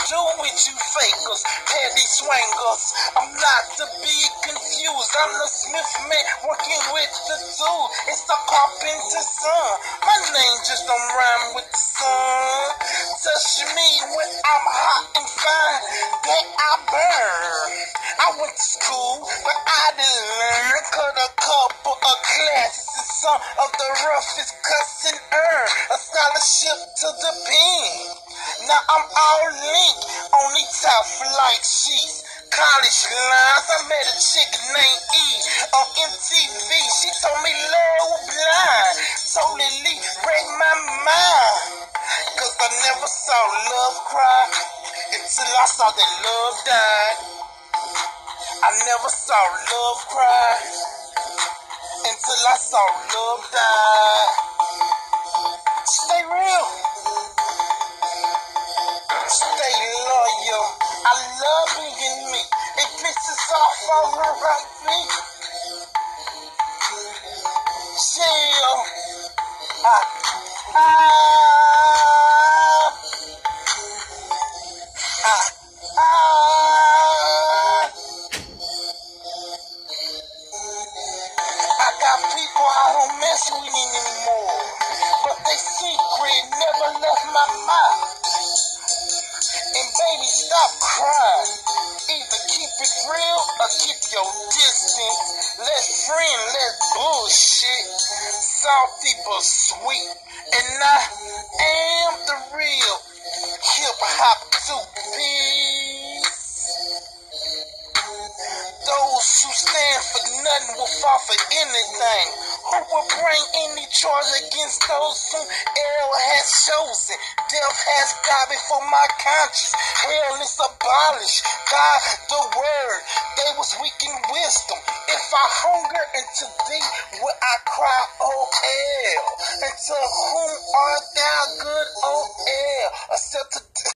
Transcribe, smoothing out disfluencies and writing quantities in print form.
do with you fakers, petty swangers? I'm not to be confused. I'm the Smith man working with the tool. It's the carpenter's son. My name just don't rhyme with the sun. Touch me when I'm hot and fine, then I burn. I went to school, but I didn't learn. Cut a couple of classes and some of the roughest cuss and earn a scholarship to the pen. Now I'm all linked on these top flight sheets. College lines, I met a chick named E on MTV. She told me love was blind. Totally break my mind. Cause I never saw love cry until I saw that love died. I never saw love cry until I saw love die. Stay real. Stay loyal. I love being me. It pisses off all around me. Chill. I got people I don't mess with anymore, but they secret never left my mind. And baby, stop crying. Either keep it real or keep your distance. Less friend, less bullshit. Salty but sweet. And I am the real hip-hop 2-piece. Those who stand for nothing will fall for anything. Who will bring any charge against those whom hell has chosen? Death has died before my conscience. Hell is abolished. God, the word, they was weak in wisdom. If I hunger into thee, will I cry, oh hell? And to whom art thou good, oh hell? Except to